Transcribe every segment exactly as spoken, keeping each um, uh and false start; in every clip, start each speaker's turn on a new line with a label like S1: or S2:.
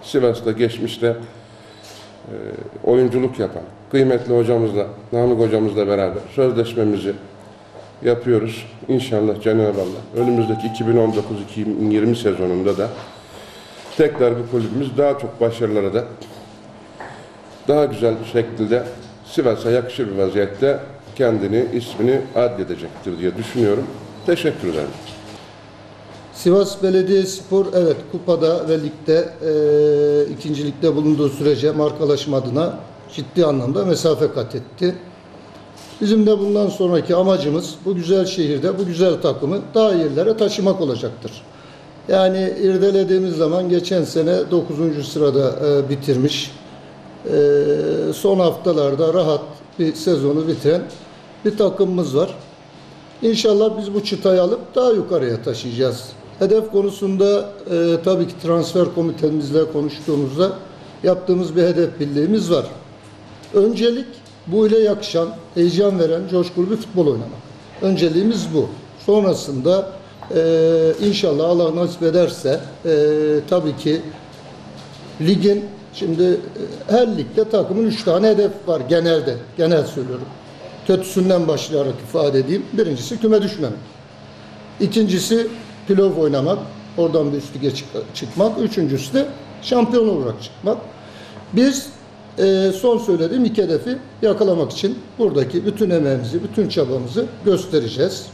S1: Sivas'ta geçmişte e, oyunculuk yapan kıymetli hocamızla, Namık hocamızla beraber sözleşmemizi yapıyoruz. İnşallah Cenab-ı Allah önümüzdeki iki bin on dokuz iki bin yirmi sezonunda da tekrar bu kulübümüz daha çok başarılara da daha güzel bir şekilde Sivas'a yakışır bir vaziyette kendini, ismini addedecektir diye düşünüyorum. Teşekkür ederim.
S2: Sivas Belediyespor evet kupada ve ligde e, ikinci ligde bulunduğu sürece markalaşma adına ciddi anlamda mesafe kat etti. Bizim de bundan sonraki amacımız bu güzel şehirde bu güzel takımı daha iyi yerlere taşımak olacaktır. Yani irdelediğimiz zaman geçen sene dokuzuncu sırada e, bitirmiş, e, son haftalarda rahat bir sezonu bitiren bir takımımız var. İnşallah biz bu çıtayı alıp daha yukarıya taşıyacağız. Hedef konusunda e, tabii ki transfer komitemizle konuştuğumuzda yaptığımız bir hedef birliğimiz var. Öncelik bu ile yakışan, heyecan veren, coşkulu bir futbol oynamak. Önceliğimiz bu. Sonrasında e, inşallah Allah nasip ederse e, tabii ki ligin, şimdi e, her ligde takımın üç tane hedef var genelde. Genel söylüyorum. Kötüsünden başlayarak ifade edeyim. Birincisi küme düşmemek. İkincisi playoff oynamak. Oradan bir üst lige çıkmak. Üçüncüsü de şampiyon olarak çıkmak. Biz e, son söylediğim iki hedefi yakalamak için buradaki bütün emeğimizi, bütün çabamızı göstereceğiz.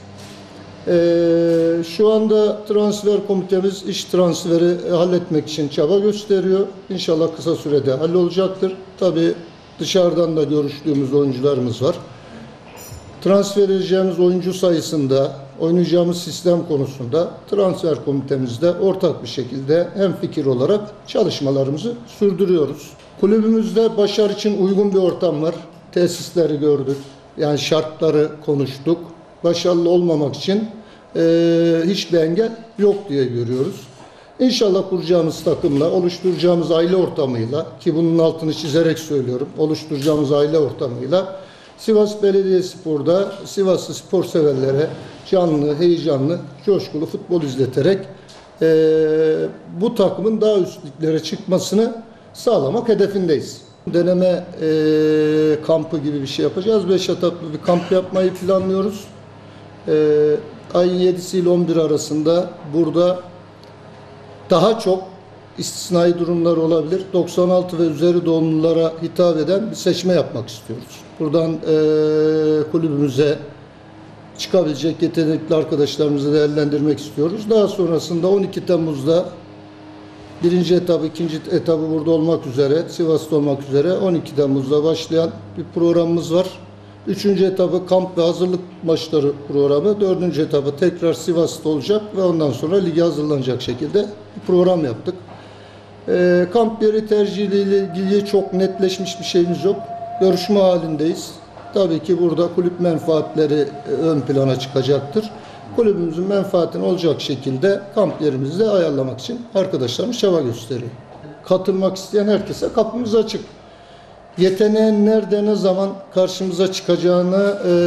S2: E, şu anda transfer komitemiz iş transferi halletmek için çaba gösteriyor. İnşallah kısa sürede hallolacaktır. Tabii dışarıdan da görüştüğümüz oyuncularımız var. Transfer edeceğimiz oyuncu sayısında, oynayacağımız sistem konusunda transfer komitemizde ortak bir şekilde hemfikir olarak çalışmalarımızı sürdürüyoruz. Kulübümüzde başarı için uygun bir ortam var. Tesisleri gördük. Yani şartları konuştuk. Başarılı olmamak için e, hiçbir engel yok diye görüyoruz. İnşallah kuracağımız takımla, oluşturacağımız aile ortamıyla, ki bunun altını çizerek söylüyorum, oluşturacağımız aile ortamıyla Sivas Belediyespor'da Sivaslı spor severlere canlı, heyecanlı, coşkulu futbol izleterek e, bu takımın daha üst liglere çıkmasını sağlamak hedefindeyiz. Deneme e, kampı gibi bir şey yapacağız. Beş etaplı bir kamp yapmayı planlıyoruz. E, ayın yedisi ile on bir arasında burada daha çok istisnai durumlar olabilir. doksan altı ve üzeri doğumlulara hitap eden bir seçme yapmak istiyoruz. Buradan e, kulübümüze çıkabilecek yetenekli arkadaşlarımızı değerlendirmek istiyoruz. Daha sonrasında on iki Temmuz'da birinci etabı, ikinci etabı burada olmak üzere, Sivas'ta olmak üzere on iki Temmuz'da başlayan bir programımız var. Üçüncü etabı kamp ve hazırlık maçları programı. Dördüncü etabı tekrar Sivas'ta olacak ve ondan sonra lige hazırlanacak şekilde bir program yaptık. E, kamp yeri tercihiyle ilgili çok netleşmiş bir şeyimiz yok. Görüşme halindeyiz. Tabii ki burada kulüp menfaatleri ön plana çıkacaktır. Kulübümüzün menfaatini olacak şekilde kamp yerimizi de ayarlamak için arkadaşlarımız çaba gösteriyor. Katılmak isteyen herkese kapımız açık. Yeteneğin nerede, ne zaman karşımıza çıkacağını e,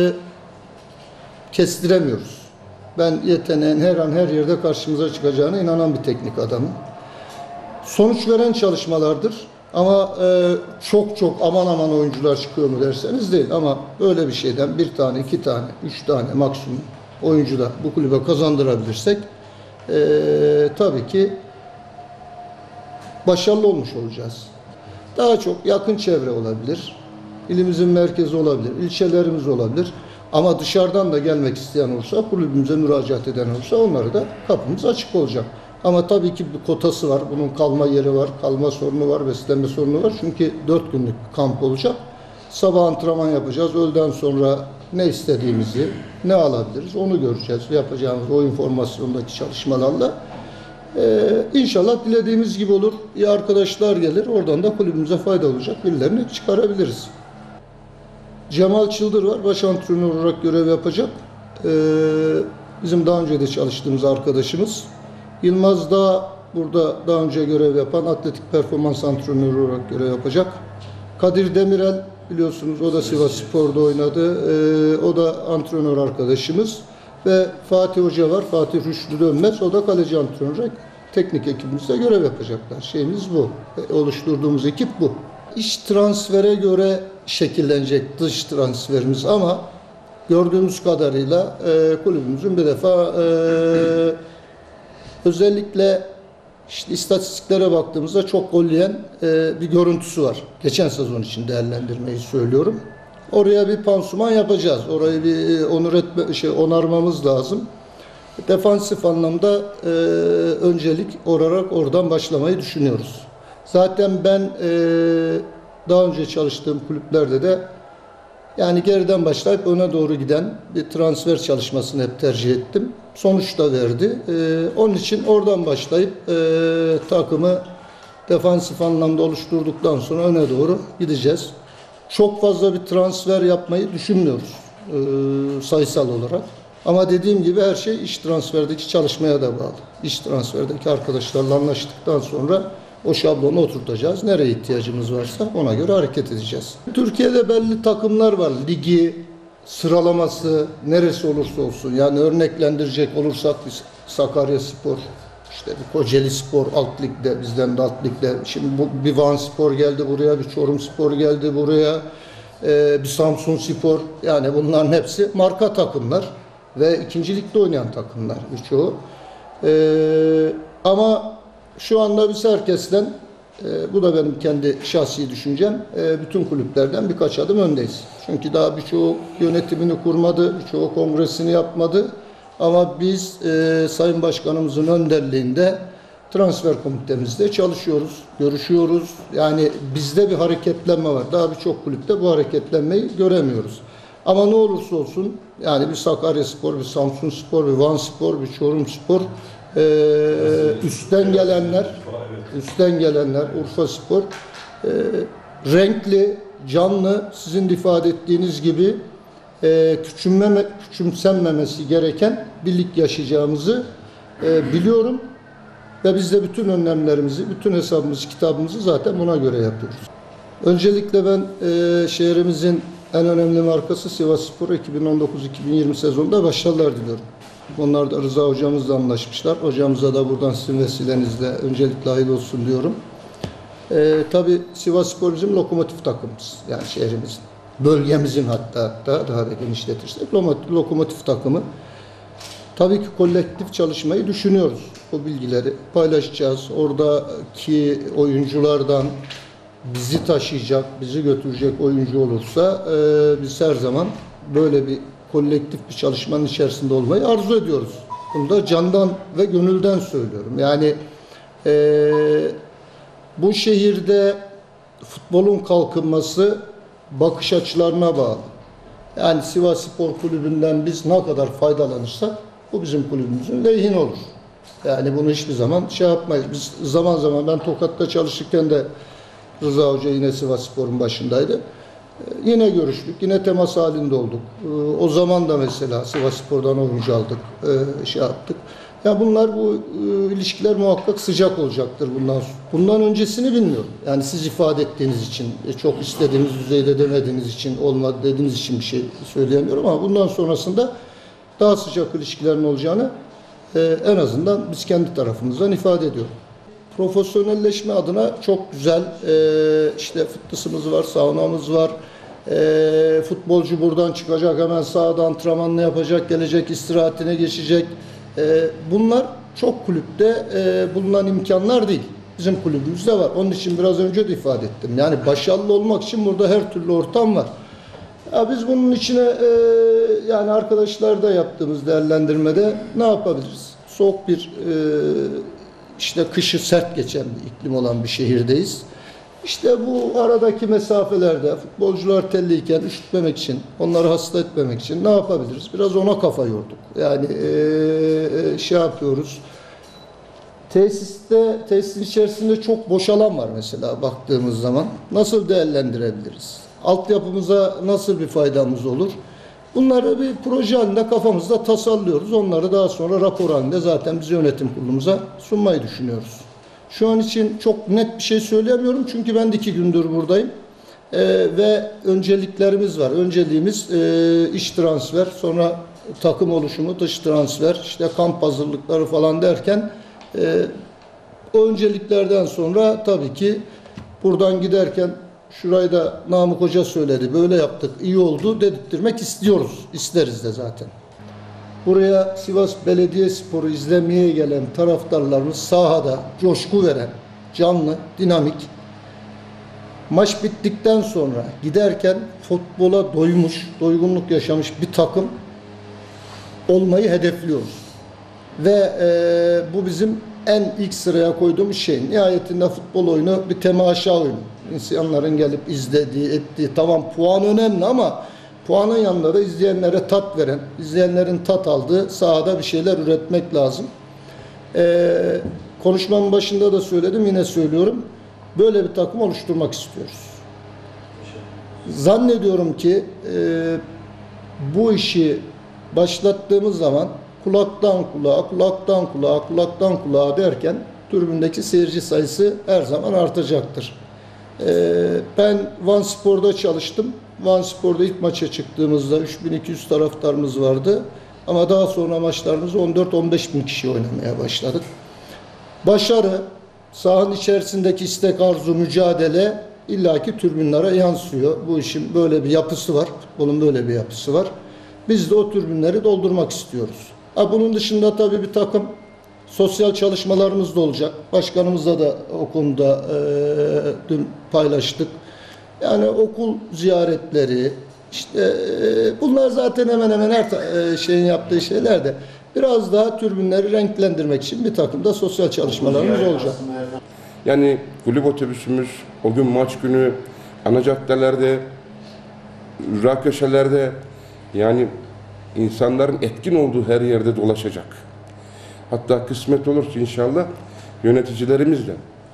S2: kestiremiyoruz. Ben yeteneğin her an her yerde karşımıza çıkacağına inanan bir teknik adamım. Sonuç veren çalışmalardır. Ama e, çok çok aman aman oyuncular çıkıyor mu derseniz değil. Ama böyle bir şeyden bir tane, iki tane, üç tane maksimum oyuncu da bu kulübe kazandırabilirsek e, tabii ki başarılı olmuş olacağız. Daha çok yakın çevre olabilir. İlimizin merkezi olabilir, ilçelerimiz olabilir. Ama dışarıdan da gelmek isteyen olursa, kulübümüze müracaat eden olursa onları da kapımız açık olacak. Ama tabii ki bir kotası var, bunun kalma yeri var, kalma sorunu var, beslenme sorunu var. Çünkü dört günlük kamp olacak. Sabah antrenman yapacağız, öğleden sonra ne istediğimizi, ne alabiliriz onu göreceğiz. Yapacağımız o informasyondaki çalışmalarla. Ee, inşallah dilediğimiz gibi olur. İyi arkadaşlar gelir, oradan da kulübümüze fayda olacak birilerini çıkarabiliriz. Cemal Çıldır var, baş antrenör olarak görev yapacak. Ee, bizim daha önce de çalıştığımız arkadaşımız. Yılmaz da burada daha önce görev yapan atletik performans antrenörü olarak görev yapacak. Kadir Demirel biliyorsunuz o da Sivas Spor'da oynadı. Ee, o da antrenör arkadaşımız. Ve Fatih Hoca var. Fatih Rüştü Dönmez. O da kaleci antrenörü teknik ekibimiz de görev yapacaklar. Şeyimiz bu. Oluşturduğumuz ekip bu. İç transfere göre şekillenecek dış transferimiz ama gördüğümüz kadarıyla e, kulübümüzün bir defa e, özellikle işte istatistiklere baktığımızda çok gol yiyen e, bir görüntüsü var. Geçen sezon için değerlendirmeyi söylüyorum. Oraya bir pansuman yapacağız. Orayı bir onur etme, şey, onarmamız lazım. Defansif anlamda e, öncelik olarak oradan başlamayı düşünüyoruz. Zaten ben e, daha önce çalıştığım kulüplerde de yani geriden başlayıp öne doğru giden bir transfer çalışmasını hep tercih ettim. Sonuç da verdi. Ee, onun için oradan başlayıp e, takımı defansif anlamda oluşturduktan sonra öne doğru gideceğiz. Çok fazla bir transfer yapmayı düşünmüyoruz e, sayısal olarak. Ama dediğim gibi her şey iş transferdeki çalışmaya da bağlı. İş transferdeki arkadaşlarla anlaştıktan sonra o şablonu oturtacağız. Nereye ihtiyacımız varsa ona göre hareket edeceğiz. Türkiye'de belli takımlar var. Ligi, sıralaması neresi olursa olsun. Yani örneklendirecek olursak biz Sakaryaspor, işte bir Kocaelispor alt ligde, bizden de alt ligde. Şimdi bu, bir Vanspor geldi buraya, bir Çorumspor geldi buraya, ee, bir Samsunspor. Yani bunların hepsi marka takımlar ve ikinci ligde oynayan takımlar birçoğu. Ee, ama şu anda biz herkesten, e, bu da benim kendi şahsi düşüncem, e, bütün kulüplerden birkaç adım öndeyiz. Çünkü daha birçoğu yönetimini kurmadı, birçoğu kongresini yapmadı. Ama biz e, Sayın Başkanımızın önderliğinde transfer komitemizde çalışıyoruz, görüşüyoruz. Yani bizde bir hareketlenme var. Daha birçok kulüpte bu hareketlenmeyi göremiyoruz. Ama ne olursa olsun yani bir Sakaryaspor, bir Samsunspor, bir Vanspor, bir Çorumspor, Ee, üstten gelenler, üstten gelenler, Urfaspor, e, renkli, canlı, sizin de ifade ettiğiniz gibi e, küçümleme, küçümsenmemesi gereken bir lig yaşayacağımızı e, biliyorum ve biz de bütün önlemlerimizi, bütün hesabımızı, kitabımızı zaten buna göre yapıyoruz. Öncelikle ben e, şehrimizin en önemli markası Sivasspor iki bin on dokuz iki bin yirmi sezonunda başarılar diliyorum. Onlar da Rıza hocamızla anlaşmışlar. Hocamıza da buradan sizin vesilenizle öncelikle hayırlı olsun diyorum. Ee, tabii Sivasspor bizim lokomotif takımımız. Yani şehrimizin. Bölgemizin hatta, hatta daha da genişletirsek lokomotif takımı. Tabii ki kolektif çalışmayı düşünüyoruz. O bilgileri paylaşacağız. Oradaki oyunculardan bizi taşıyacak, bizi götürecek oyuncu olursa e, biz her zaman böyle bir kolektif bir çalışmanın içerisinde olmayı arzu ediyoruz. Bunu da candan ve gönülden söylüyorum. Yani e, bu şehirde futbolun kalkınması bakış açılarına bağlı. Yani Sivasspor Kulübü'nden biz ne kadar faydalanırsak bu bizim kulübümüzün lehine olur. Yani bunu hiçbir zaman şey yapmayız. Biz zaman zaman ben Tokat'ta çalışırken de Rıza Hoca yine Sivasspor'un başındaydı. Yine görüştük, yine temas halinde olduk. O zaman da mesela Sivasspor'dan oyuncu aldık, şey yaptık. Ya bunlar, bu ilişkiler muhakkak sıcak olacaktır bundan sonra. Bundan öncesini bilmiyorum. Yani siz ifade ettiğiniz için, çok istediğiniz düzeyde demediğiniz için, olmadı dediğiniz için bir şey söyleyemiyorum ama bundan sonrasında daha sıcak ilişkilerin olacağını en azından biz kendi tarafımızdan ifade ediyoruz. Profesyonelleşme adına çok güzel e, işte fitness'ımız var, saunamız var. E, futbolcu buradan çıkacak, hemen sahada antrenmanını yapacak, gelecek istirahatine geçecek. E, bunlar çok kulüpte e, bulunan imkanlar değil. Bizim kulübümüzde var. Onun için biraz önce de ifade ettim. Yani başarılı olmak için burada her türlü ortam var. Ya biz bunun içine e, yani arkadaşlarda yaptığımız değerlendirmede ne yapabiliriz? Soğuk bir e, İşte kışı sert geçen bir iklim olan bir şehirdeyiz. İşte bu aradaki mesafelerde futbolcular telliyken üşütmemek için, onları hasta etmemek için ne yapabiliriz? Biraz ona kafa yorduk. Yani ee, şey yapıyoruz. Tesiste, tesisin içerisinde çok boş alan var mesela baktığımız zaman. Nasıl değerlendirebiliriz? Altyapımıza nasıl bir faydamız olur? Bunları bir proje halinde kafamızda tasarlıyoruz. Onları daha sonra rapor halinde zaten biz yönetim kurulumuza sunmayı düşünüyoruz. Şu an için çok net bir şey söyleyemiyorum çünkü ben de iki gündür buradayım. Ee, ve önceliklerimiz var. Önceliğimiz e, iş transfer, sonra takım oluşumu, dış transfer, işte kamp hazırlıkları falan derken e, O önceliklerden sonra tabii ki buradan giderken şurayı da Namık Hoca söyledi. Böyle yaptık, iyi oldu dedirtmek istiyoruz. İsteriz de zaten. Buraya Sivas Belediyespor'u izlemeye gelen taraftarlarımız sahada coşku veren, canlı, dinamik. Maç bittikten sonra giderken futbola doymuş, doygunluk yaşamış bir takım olmayı hedefliyoruz. Ve e, bu bizim en ilk sıraya koyduğumuz şey. Nihayetinde futbol oyunu bir temaşa oyunu. İnsanların gelip izlediği, ettiği, tamam puan önemli ama puanın yanında da izleyenlere tat veren, izleyenlerin tat aldığı sahada bir şeyler üretmek lazım. Ee, konuşmanın başında da söyledim, yine söylüyorum. Böyle bir takım oluşturmak istiyoruz. Zannediyorum ki e, bu işi başlattığımız zaman kulaktan kulağa, kulaktan kulağa, kulaktan kulağa derken tribündeki seyirci sayısı her zaman artacaktır. Ee, ben Van Spor'da çalıştım. Van Spor'da ilk maça çıktığımızda üç bin iki yüz taraftarımız vardı. Ama daha sonra maçlarımızı on dört on beş bin kişi oynamaya başladık. Başarı, sahanın içerisindeki istek, arzu, mücadele illaki tribünlere yansıyor. Bu işin böyle bir yapısı var. Futbolun böyle bir yapısı var. Biz de o tribünleri doldurmak istiyoruz. Ha, bunun dışında tabii bir takım sosyal çalışmalarımız da olacak. Başkanımızla da o konuda e, dün paylaştık. Yani okul ziyaretleri, işte e, bunlar zaten hemen hemen her e, şeyin yaptığı şeyler de biraz daha tribünleri renklendirmek için bir takım da sosyal çalışmalarımız olacak.
S1: Yani kulüp otobüsümüz o gün maç günü ana caddelerde, ücra köşelerde, yani insanların etkin olduğu her yerde dolaşacak. Hatta kısmet olursa inşallah yöneticilerimizle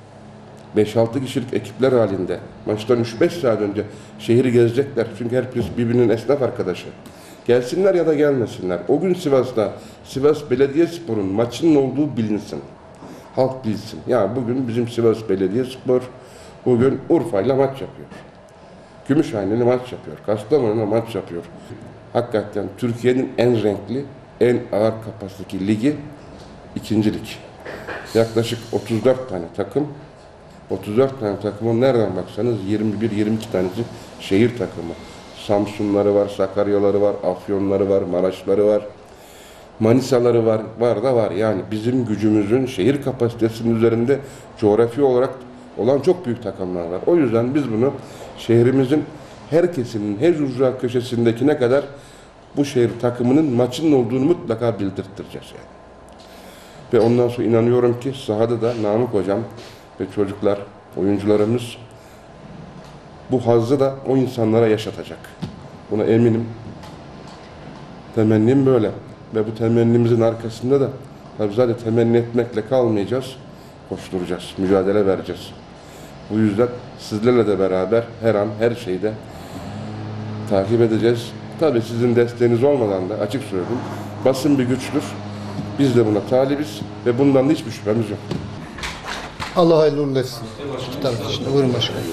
S1: beş altı kişilik ekipler halinde maçtan üç beş saat önce şehri gezecekler. Çünkü herkes birbirinin esnaf arkadaşı. Gelsinler ya da gelmesinler. O gün Sivas'ta Sivas Belediyespor'un maçının olduğu bilinsin. Halk bilsin. Ya bugün bizim Sivas Belediyespor bugün Urfa'yla maç yapıyor. Gümüşhane'yle maç yapıyor. Kastamonu'yla maç yapıyor. Hakikaten Türkiye'nin en renkli, en ağır kapasiteli ligi ikinci lig. Yaklaşık otuz dört tane takım, otuz dört tane takımın nereden baksanız yirmi bir yirmi iki tanesi şehir takımı. Samsunları var, Sakaryaları var, Afyonları var, Maraşları var, Manisaları var, var da var. Yani bizim gücümüzün şehir kapasitesinin üzerinde coğrafi olarak olan çok büyük takımlar var. O yüzden biz bunu şehrimizin her kesiminin, her ücra köşesindekine kadar bu şehir takımının maçının olduğunu mutlaka bildirttireceğiz yani. Ve ondan sonra inanıyorum ki sahada da Namık Hocam ve çocuklar, oyuncularımız bu hazzı da o insanlara yaşatacak. Buna eminim. Temennim böyle. Ve bu temennimizin arkasında da tabii zaten temenni etmekle kalmayacağız. Koşturacağız, mücadele vereceğiz. Bu yüzden sizlerle de beraber her an, her şeyde takip edeceğiz. Tabii sizin desteğiniz olmadan da açık söyleyeyim, basın bir güçtür. Biz de buna talibiz ve bundan da hiçbir şüphemiz yok.
S2: Allah hayırlı uğurlu etsin. Buyurun başkanım.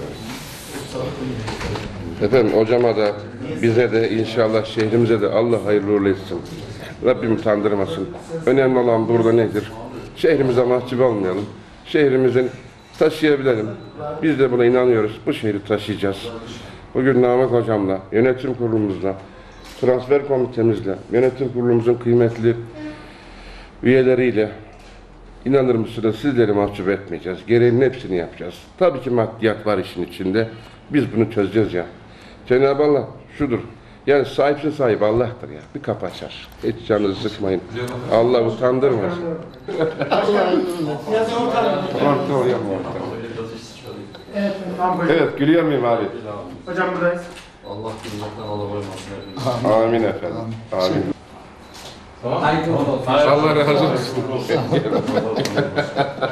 S1: Efendim hocama da bize de inşallah şehrimize de Allah hayırlı uğurlu etsin. Rabbim utandırmasın. Önemli olan burada nedir? Şehrimize mahcup olmayalım. Şehrimizin taşıyabilelim. Biz de buna inanıyoruz. Bu şehri taşıyacağız. Bugün Namık Hocam'la, yönetim kurulumuzla, transfer komitemizle, yönetim kurulumuzun kıymetli üyeleriyle inanır mısınız sizleri mahcup etmeyeceğiz. Gereğinin hepsini yapacağız. Tabii ki maddiyat var işin içinde. Biz bunu çözeceğiz ya. Cenab-ı Allah şudur. Yani sahipsin sahibi Allah'tır ya. Bir kapı açar. Hiç canınızı sıkmayın. Allah utandırmasın. Tamam tamam yapma.
S3: Evet, tamam,
S1: Evet gülüyor muyum abi?
S3: hocam buradayız.
S4: Allah gülmekten alamaymasın.
S1: Amin efendim. Amin.
S4: Tamam.
S1: Allah razı olsun.